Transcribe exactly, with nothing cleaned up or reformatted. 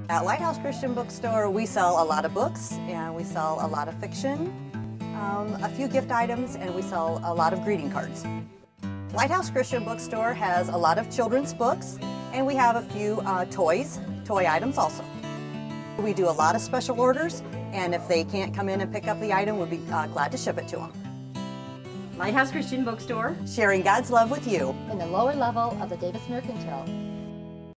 At Lighthouse Christian Bookstore, we sell a lot of books and we sell a lot of fiction, um, a few gift items, and we sell a lot of greeting cards. Lighthouse Christian Bookstore has a lot of children's books, and we have a few uh, toys, toy items also. We do a lot of special orders, and if they can't come in and pick up the item, we'll be uh, glad to ship it to them. Lighthouse Christian Bookstore, Sharing God's love with you. In the lower level of the Davis Mercantile.